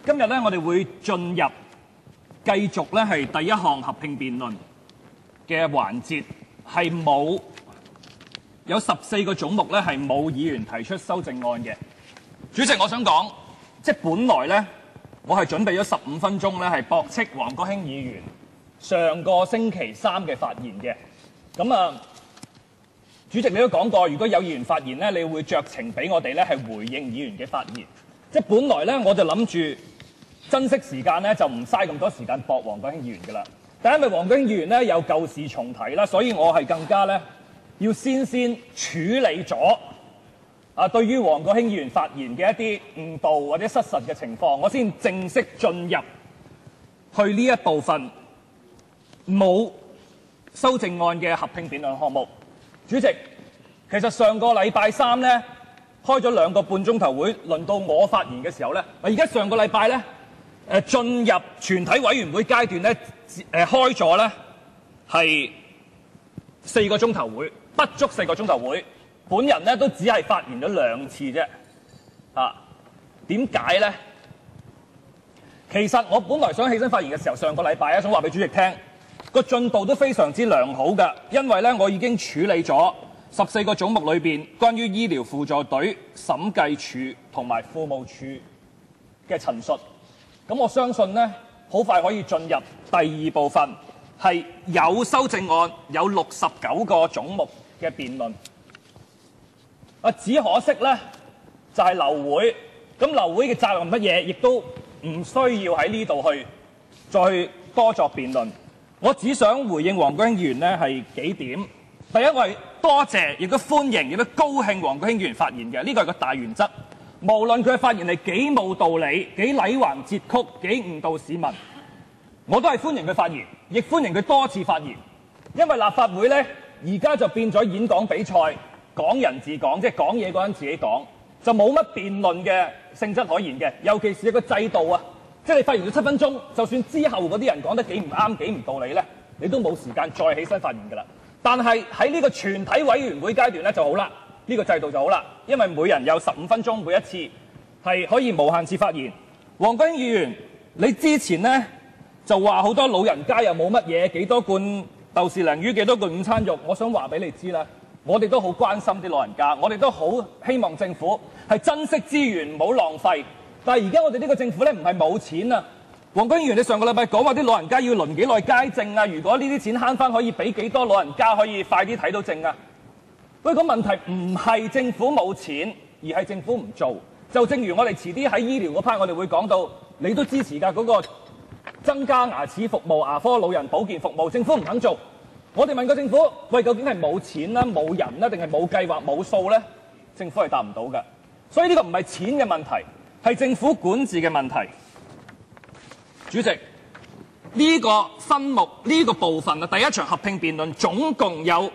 今日咧，我哋會進入繼續咧係第一項合併辯論嘅環節，係有14個總目咧係冇議員提出修正案嘅。主席，我想講，即係本來咧，我係準備咗15分鐘咧係駁斥王國興議員上個星期三嘅發言嘅。咁啊，主席你都講過，如果有議員發言咧，你會酌情俾我哋咧係回應議員嘅發言。即係本來咧，我就諗住珍惜時間咧，就唔嘥咁多時間駁王國興議員㗎啦。但因為王國興議員咧有舊事重提啦，所以我係更加咧要先處理咗對於王國興議員發言嘅一啲誤導或者失實嘅情況，我先正式進入去呢一部分冇修正案嘅合併辯論項目。主席，其實上個禮拜三咧開咗2個半鐘頭會，輪到我發言嘅時候咧，而家上個禮拜咧進入全體委員會階段咧開咗咧係4個鐘頭會，不足4個鐘頭會。本人咧都只係發言咗2次啫。點解咧？其實我本來想起身發言嘅時候，上個禮拜想話俾主席聽，個進度都非常之良好㗎，因為咧我已經處理咗14個總目裏邊關於醫療輔助隊、審計署同埋庫務處嘅陳述。咁我相信咧，好快可以進入第2部分，係有修正案，有69個總目嘅辯論。只可惜咧，就係流會。咁流會嘅責任乜嘢，亦都唔需要喺呢度去再多作辯論。我只想回應王國興議員咧係幾點。第一，我係多謝，亦都歡迎，亦都高興王國興議員發言嘅，呢個係個大原則。無論佢嘅發言係幾冇道理、幾禮橫折曲、幾誤導市民，我都係歡迎佢發言，亦歡迎佢多次發言。因為立法會咧而家就變咗演講比賽，講人自講，即係講嘢嗰人自己講，就冇乜辯論嘅性質可言嘅。尤其是一個制度啊，即係你發言咗7分鐘，就算之後嗰啲人講得幾唔啱、幾唔道理咧，你都冇時間再起身發言㗎啦。但係喺呢個全體委員會階段咧就好啦，呢個制度就好啦，因為每人有15分鐘，每一次係可以無限次發言。王國興議員，你之前咧就話好多老人家又冇乜嘢，幾多罐豆豉鯪魚，幾多罐午餐肉，我想話俾你知啦。我哋都好關心啲老人家，我哋都好希望政府係珍惜資源，唔好浪費。但係而家我哋呢個政府咧唔係冇錢啊！王國興議員，你上個禮拜講話啲老人家要輪幾耐街症啊？如果呢啲錢慳翻，可以俾幾多老人家可以快啲睇到症啊？喂，個問題唔係政府冇錢，而係政府唔做。就正如我哋遲啲喺醫療嗰 part，我哋會講到，你都支持㗎嗰個增加牙齒服務、牙科老人保健服務，政府唔肯做。我哋問過政府，喂，究竟係冇錢啦、冇人啦，定係冇計劃、冇數咧？政府係答唔到㗎。所以呢個唔係錢嘅問題，係政府管治嘅問題。主席，呢個分目呢個部分啊，第一場合併辯論總共有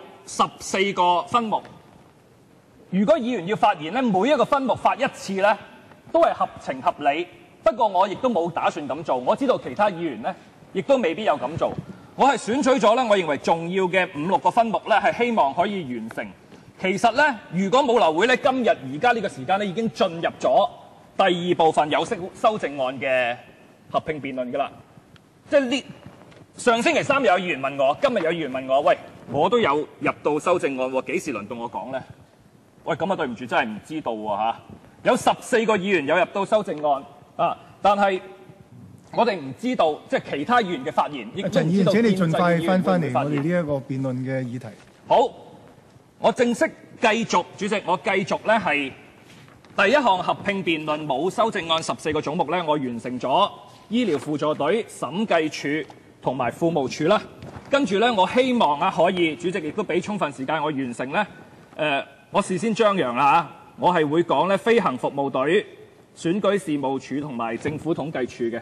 14個分目。如果議員要發言咧，每一個分目發1次咧，都係合情合理。不過我亦都冇打算咁做，我知道其他議員咧，亦都未必有咁做。我係選取咗咧，我認為重要嘅5、6個分目咧，係希望可以完成。其實咧，如果冇流會咧，今日而家呢個時間咧，已經進入咗第2部分有修正案嘅合併辯論㗎啦。即係呢上星期3有議員問我，今日有議員問我，喂，我都有入到修正案喎，幾時輪到我講咧？喂，咁啊對唔住，真係唔知道喎嚇。有14個議員有入到修正案啊，但係我哋唔知道，即係其他議員嘅發言，亦都唔知道。陳議員，請你盡快翻嚟我哋呢一個辯論嘅議題。好，我正式繼續，主席，我繼續咧係第一項合併辯論冇修正案14個總目咧，我完成咗醫療輔助隊、審計署同埋庫務處啦。跟住咧，我希望可以，主席亦都俾充分時間我完成咧。我事先張揚啦嚇，我係會講咧飛行服務隊、選舉事務處同埋政府統計處嘅。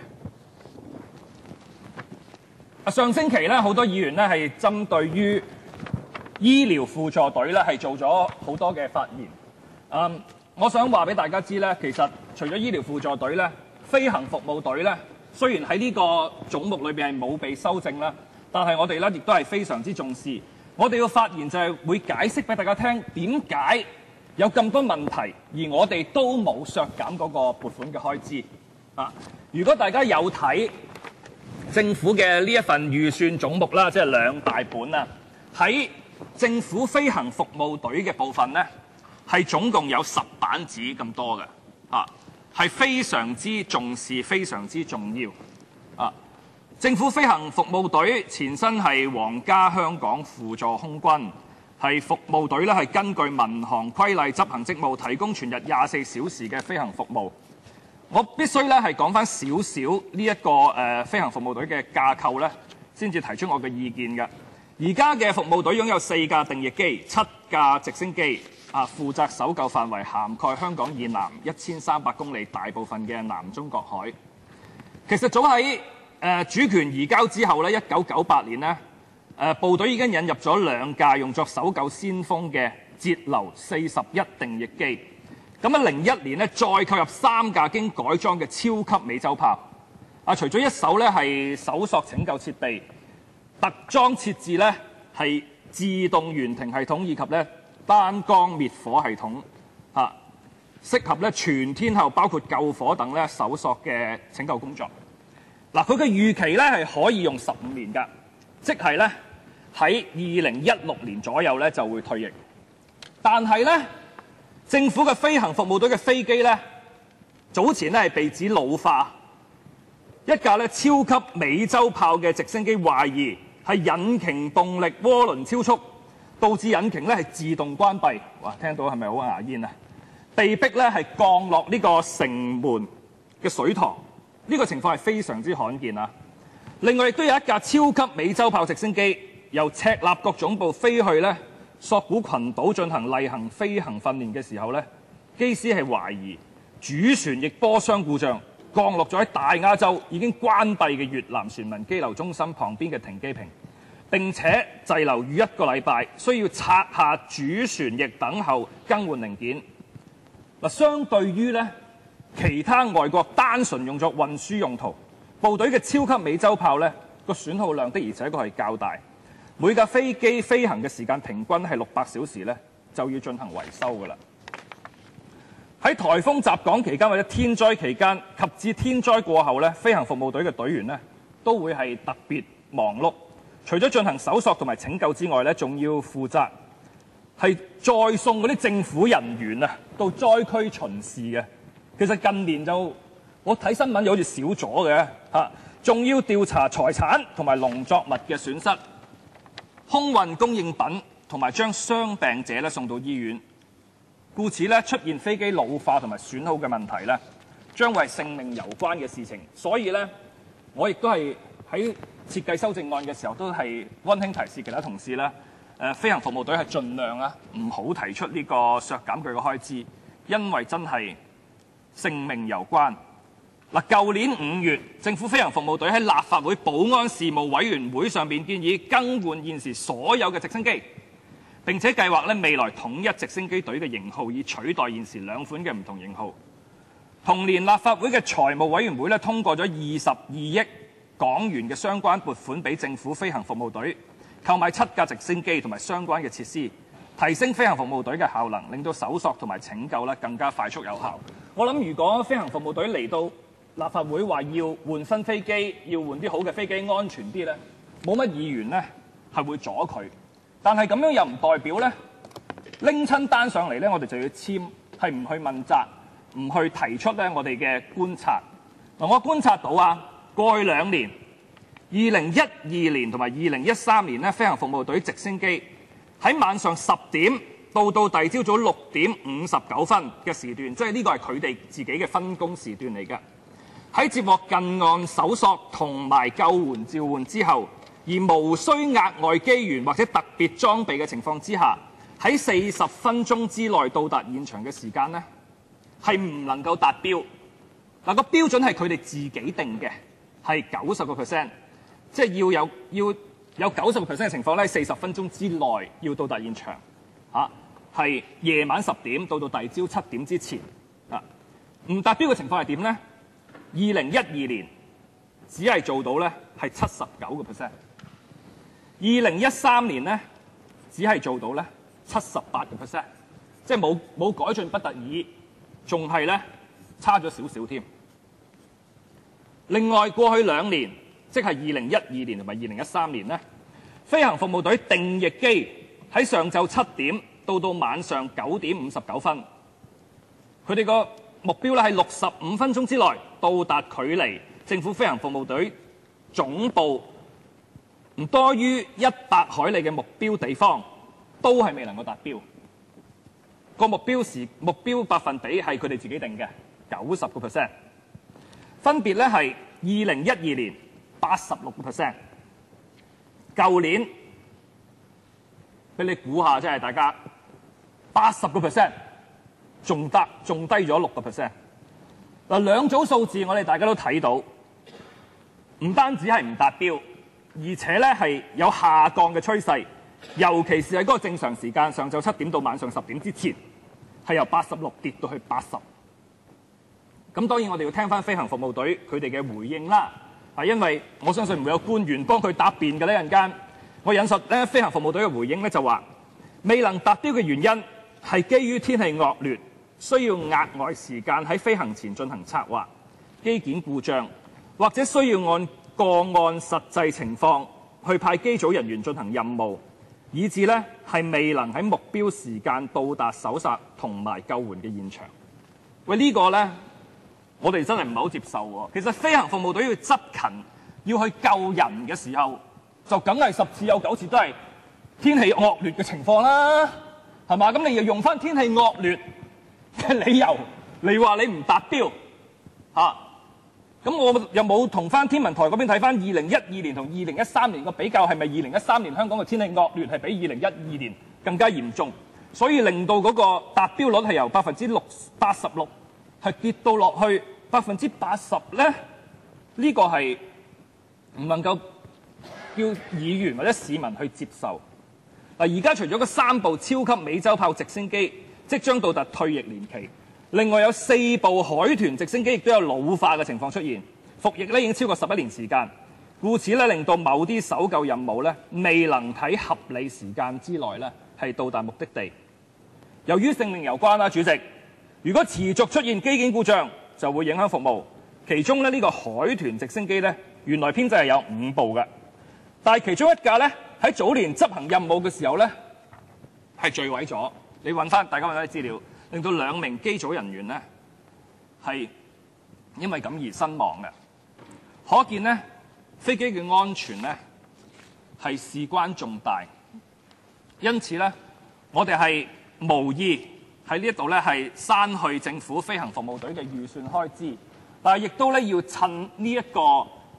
上星期咧，好多議員咧係針對於醫療輔助隊咧係做咗好多嘅發言。我想話俾大家知咧，其實除咗醫療輔助隊咧，飛行服務隊咧，雖然喺呢個總目裏邊係冇被修正啦，但係我哋咧亦都係非常之重視。我哋嘅發言就係會解釋俾大家聽點解有咁多問題，而我哋都冇削減嗰個撥款嘅開支。 如果大家有睇政府嘅呢一份預算總目啦，即係兩大本啊，喺政府飛行服務隊嘅部分呢，係總共有10版紙咁多嘅，係非常之重視、非常之重要。政府飛行服務隊前身係皇家香港輔助空軍，係服務隊咧係根據民航規例執行職務，提供全日24小時嘅飛行服務。我必須咧係講翻少少呢一個飛行服務隊嘅架構咧，先至提出我嘅意見嘅。而家嘅服務隊擁有4架定翼機、7架直升機，負責搜救範圍涵蓋香港以南1300公里大部分嘅南中國海。其實早喺主權移交之後咧，1998年咧，部隊已經引入咗2架用作搜救先鋒嘅節流41定翼機。咁喺01年咧，再購入3架經改裝嘅超級美洲炮。除咗一艘咧係搜索拯救設備，特裝設置咧係自動懸停系統以及咧單缸滅火系統，適合咧全天候包括救火等咧搜索嘅拯救工作。佢嘅預期咧係可以用15年㗎，即係咧喺2016年左右咧就會退役。但係咧，政府嘅飛行服務隊嘅飛機咧，早前咧係被指老化，一架咧超級美洲炮嘅直升機懷疑係引擎動力渦輪超速，導致引擎咧係自動關閉。哇，聽到係咪好牙煙啊？被逼咧係降落呢個城門嘅水塘。呢個情況係非常之罕見啊！另外亦都有一架超級美洲炮直升機由赤鱲角總部飛去咧索罟群島進行例行飛行訓練嘅時候咧，機師係懷疑主船翼波箱故障，降落咗喺大亞洲已經關閉嘅越南船民羈留中心旁邊嘅停機坪，並且滯留逾1個禮拜，需要拆下主船翼等候更換零件。相對於咧其他外國單純用作運輸用途，部隊嘅超級美洲炮咧個損耗量的而且確係較大，每架飛機飛行嘅時間平均係600小時咧就要進行維修㗎啦。喺颱風襲港期間或者天災期間及至天災過後咧，飛行服務隊嘅隊員咧都會係特別忙碌，除咗進行搜索同埋拯救之外咧，仲要負責係載送嗰啲政府人員啊到災區巡視嘅。其實近年就我睇新聞又好似少咗嘅仲要調查財產同埋農作物嘅損失，空運供應品同埋將傷病者咧送到醫院。故此咧出現飛機老化同埋損耗嘅問題咧，將為性命攸關嘅事情。所以咧，我亦都係喺設計修正案嘅時候，都係溫馨提示其他同事咧，飛行服務隊係盡量唔好提出呢個削減佢嘅開支，因為真係性命攸關。舊年5月，政府飛行服務隊喺立法會保安事務委員會上面建議更換現時所有嘅直升機，並且計劃未來統一直升機隊嘅型號，以取代現時2款嘅唔同型號。同年，立法會嘅財務委員會通過咗22億港元嘅相關撥款俾政府飛行服務隊，購買7架直升機同埋相關嘅設施，提升飛行服務隊嘅效能，令到搜索同埋拯救更加快速有效。我諗如果飛行服務隊嚟到立法會話要換新飛機，要換啲好嘅飛機，安全啲咧，冇乜議員咧係會阻佢。但係咁樣又唔代表咧拎親單上嚟咧，我哋就要簽，係唔去問責，唔去提出咧我哋嘅觀察。我觀察到過去2年，2012年同埋2013年咧，飛行服務隊直升機喺晚上10點到第二朝早6點59分嘅時段，即係呢個係佢哋自己嘅分工時段嚟嘅。喺接獲近岸搜索同埋救援召喚之後，而無需額外機緣或者特別裝備嘅情況之下，喺40分鐘之內到達現場嘅時間呢，係唔能夠達標。個標準係佢哋自己定嘅，係90%，即係要有90%嘅情況咧，40分鐘之內要到達現場，係夜晚10點到第二朝7點之前。唔達標嘅情況係點呢？2012年只係做到咧係79%， 2013年咧只係做到咧78%， 即係冇改進不特止，仲係咧差咗少少添。 另外，過去2年，即係2012年同埋2013年咧，飛行服務隊定翼機喺上晝7點到晚上9點59分，佢哋個目標咧係65分鐘之內到達距離政府飛行服務隊總部唔多於100海里嘅目標地方，都係未能夠達標。個目標百分比係佢哋自己定嘅90%，分別咧係2012年86%，舊年俾你估下，即係大家80%，仲低咗6%。嗱，兩組數字我哋大家都睇到，唔單止係唔達標，而且咧係有下降嘅趨勢，尤其是喺嗰個正常時間上晝7點到晚上10點之前，係由86跌到去80。咁當然我哋要聽翻飛行服務隊佢哋嘅回應啦，因為我相信唔會有官員幫佢答辯嘅呢陣間。我引述咧飛行服務隊嘅回應咧就話，未能達標嘅原因係基於天氣惡劣，需要額外時間喺飛行前進行策劃、機件故障，或者需要按個案實際情況去派機組人員進行任務，以致咧係未能喺目標時間到達搜索同埋救援嘅現場。喂，呢個咧我哋真係唔係好接受喎。其實飛行服務隊要執勤要去救人嘅時候，就梗係10次有9次都係天氣惡劣嘅情況啦，係嘛？咁你又用翻天氣惡劣嘅理由嚟話你唔達標嚇？咁我又冇同翻天文台嗰邊睇翻2012年同2013年個比較，係咪2013年香港嘅天氣惡劣係比2012年更加嚴重，所以令到嗰個達標率係由86%係跌到落去80%咧？呢個係唔能夠叫議員或者市民去接受。嗱，而家除咗個3部超級美洲豹直升機即將到達退役年期，另外有4部海豚直升機亦都有老化嘅情況出現，服役咧已經超過11年時間，故此咧令到某啲搜救任務咧未能喺合理時間之內咧係到達目的地。由於性命攸關啦，主席，如果持續出現機件故障，就會影響服務。其中咧呢個海豚直升機咧原來編制係有5部嘅，但係其中一架咧喺早年執行任務嘅時候咧係墜毀咗。你大家揾翻啲資料，令到2名機組人員咧係因為咁而身亡嘅。可見咧飛機嘅安全咧係事關重大，因此咧我哋係無意喺呢一度咧係刪去政府飛行服務隊嘅預算開支，但係亦都咧要趁呢一個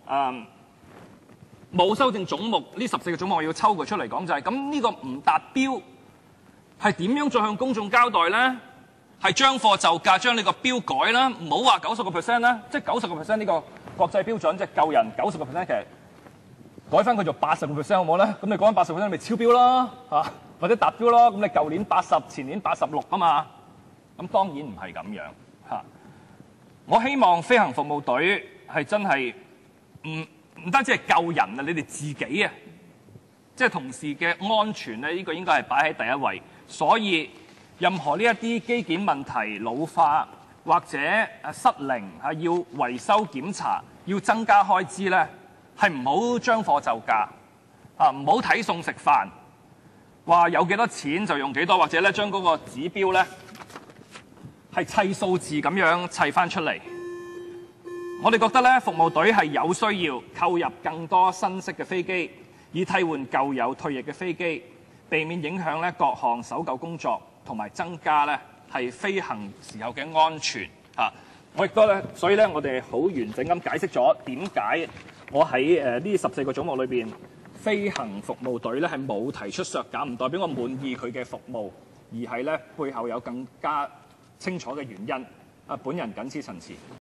冇修正總目呢14個總目，我要抽佢出嚟講，就係咁呢個唔達標係點樣再向公眾交代咧？係將貨就價，將呢個標改啦，唔好話90% 啦，即係90% 呢個國際標準，即係救人90%，其實改翻佢做80%好唔好咧？咁你講緊80%咪超標啦嚇，或者達標咯？咁你舊年80，前年86啊嘛，咁當然唔係咁樣嚇。我希望飛行服務隊係真係唔單止係救人啊，你哋自己啊，即係同事嘅安全咧，呢個應該係擺喺第一位。所以任何呢一啲機件問題老化或者失靈係要維修檢查，要增加開支咧，係唔好將貨就價啊，唔好睇餸食飯，話有幾多錢就用幾多，或者咧將嗰個指標咧係砌數字咁樣砌翻出嚟。我哋覺得咧，服務隊係有需要購入更多新式嘅飛機，以替換舊有退役嘅飛機，避免影響咧各項搜救工作，同埋增加咧係飛行時候嘅安全嚇。我亦都咧，所以咧我哋好完整咁解釋咗點解我喺呢14個總目裏邊，飛行服務隊咧係冇提出削減，唔代表我滿意佢嘅服務，而係咧背後有更加清楚嘅原因。本人謹此陳辭。